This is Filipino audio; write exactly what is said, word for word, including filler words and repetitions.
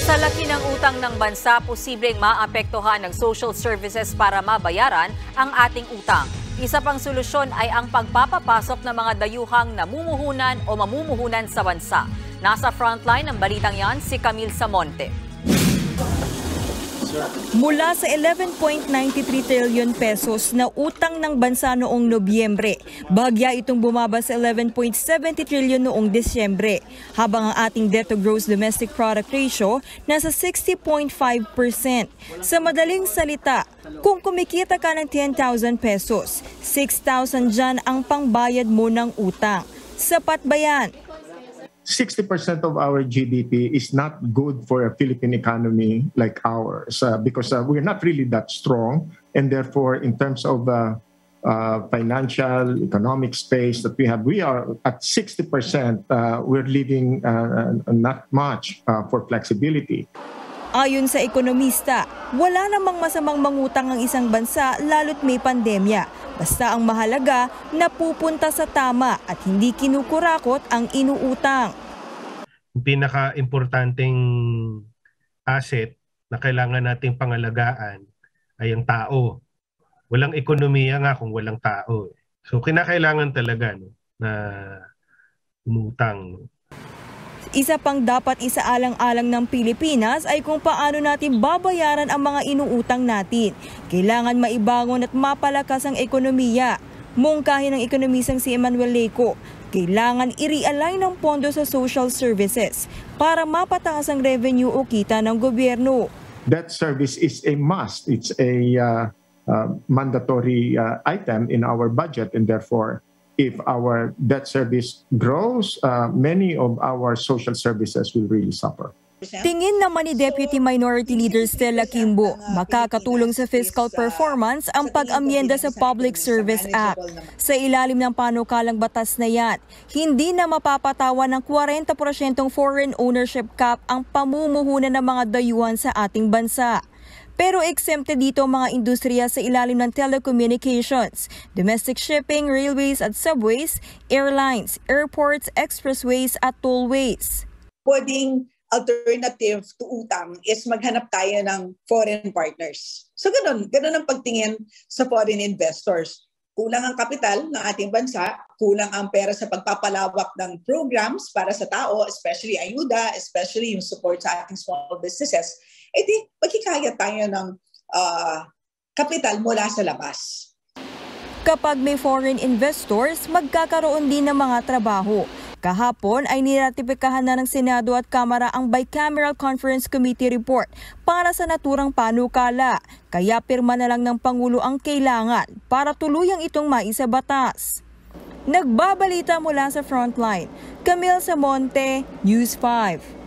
Sa laki ng utang ng bansa, posibleng maapektuhan ng social services para mabayaran ang ating utang. Isa pang solusyon ay ang pagpapapasok ng mga dayuhang namumuhunan o mamumuhunan sa bansa. Nasa frontline ng balitang yan si Camille Samonte. Mula sa eleven point nine three trillion pesos na utang ng bansa noong Nobyembre, bahagya itong bumaba sa eleven point seven zero trillion noong Disyembre, habang ang ating debt to gross domestic product ratio nasa sixty point five percent. Sa madaling salita, kung kumikita ka ng ten thousand pesos, six thousand dyan ang pangbayad mo ng utang. Sapat ba yan? sixty percent of our G D P is not good for a Philippine economy like ours uh, because uh, we're not really that strong, and therefore in terms of uh, uh, financial economic space that we have, we are at sixty percent. Uh, we're leaving uh, not much uh, for flexibility. Ayon sa ekonomista, wala namang masamang mangutang ang isang bansa lalo't may pandemya. Basta ang mahalaga, napupunta sa tama at hindi kinukurakot ang inuutang. Yung pinaka-importanting asset na kailangan nating pangalagaan ay ang tao. Walang ekonomiya nga kung walang tao. So kinakailangan talaga no, na umutang. Isa pang dapat isaalang-alang ng Pilipinas ay kung paano natin babayaran ang mga inuutang natin. Kailangan maibangon at mapalakas ang ekonomiya. Mungkahin ng ekonomisang si Emmanuel Leco, kailangan i-realign ng pondo sa social services para mapataas ang revenue o kita ng gobyerno. Debt service is a must. It's a uh, uh, mandatory uh, item in our budget, and therefore if our debt service grows, uh, many of our social services will really suffer. Tingin naman ni Deputy Minority Leader Stella Kimbo, makakatulong sa fiscal performance ang pag-amyenda sa Public Service Act. Sa ilalim ng panukalang batas na yan, hindi na mapapatawan ng forty percent foreign ownership cap ang pamumuhunan ng mga dayuhan sa ating bansa. Pero exempted dito ang mga industriya sa ilalim ng telecommunications, domestic shipping, railways at subways, airlines, airports, expressways at tollways. Pwedeng alternative to utang is maghanap tayo ng foreign partners. So ganun, ganun ang pagtingin sa foreign investors. Kulang ang kapital ng ating bansa, kulang ang pera sa pagpapalawak ng programs para sa tao, especially ayuda, especially yung support sa ating small businesses. E di, magkikaya tayo ng uh, kapital mula sa labas. Kapag may foreign investors, magkakaroon din ng mga trabaho. Kahapon ay niratipikahan na ng Senado at Kamara ang Bicameral Conference Committee report para sa naturang panukala. Kaya pirma na lang ng Pangulo ang kailangan para tuluyang itong maisabatas. Nagbabalita mula sa Frontline, Camille Samonte, News five.